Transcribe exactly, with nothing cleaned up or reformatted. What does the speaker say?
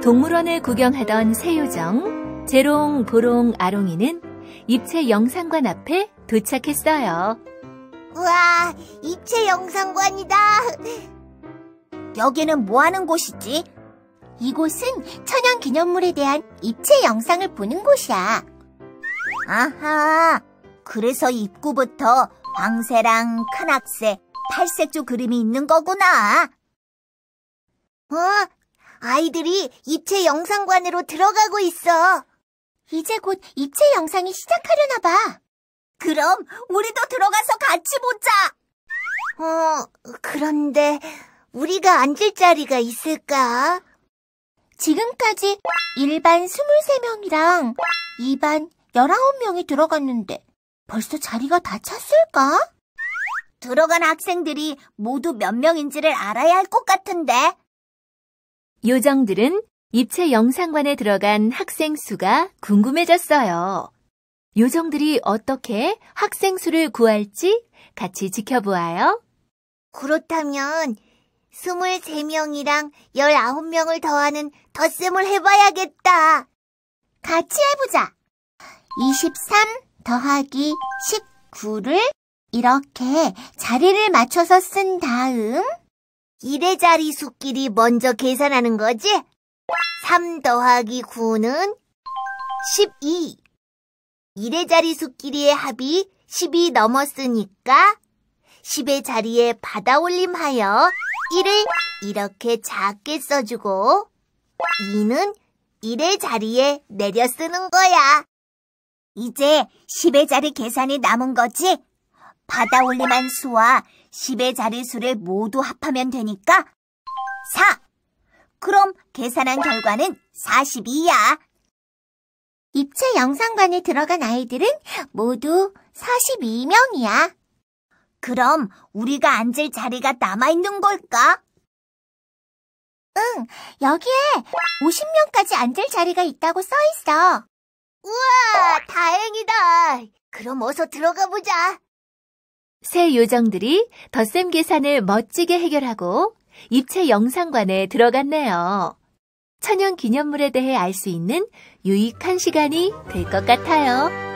동물원을 구경하던 새요정, 재롱, 보롱, 아롱이는 입체 영상관 앞에 도착했어요. 우와, 입체 영상관이다. 여기는 뭐 하는 곳이지? 이곳은 천연기념물에 대한 입체 영상을 보는 곳이야. 아하, 그래서 입구부터 황새랑 큰악새, 팔색조 그림이 있는 거구나. 어, 아이들이 입체 영상관으로 들어가고 있어. 이제 곧 입체 영상이 시작하려나 봐. 그럼 우리도 들어가서 같이 보자. 어, 그런데 우리가 앉을 자리가 있을까? 지금까지 일 반 이십삼 명이랑 이 반 십구 명이 들어갔는데 벌써 자리가 다 찼을까? 들어간 학생들이 모두 몇 명인지를 알아야 할 것 같은데. 요정들은 입체 영상관에 들어간 학생 수가 궁금해졌어요. 요정들이 어떻게 학생 수를 구할지 같이 지켜보아요. 그렇다면 이십삼 명이랑 십구 명을 더하는 덧셈을 해봐야겠다. 같이 해보자. 이십삼 더하기 십구를 이렇게 자리를 맞춰서 쓴 다음 일의 자리 수끼리 먼저 계산하는 거지? 삼 더하기 구는 십이. 일의 자리 수끼리의 합이 십이 넘었으니까 십의 자리에 받아올림하여 일을 이렇게 작게 써주고 이는 일의 자리에 내려 쓰는 거야. 이제 십의 자리 계산이 남은 거지? 받아올림한 수와 십의 자리 수를 모두 합하면 되니까 사. 그럼 계산한 결과는 사십이야. 입체 영상관에 들어간 아이들은 모두 사십이 명이야. 그럼 우리가 앉을 자리가 남아있는 걸까? 응, 여기에 오십 명까지 앉을 자리가 있다고 써있어. 우와, 다행이다. 그럼 어서 들어가 보자. 새 요정들이 덧셈 계산을 멋지게 해결하고 입체 영상관에 들어갔네요. 천연 기념물에 대해 알 수 있는 유익한 시간이 될 것 같아요.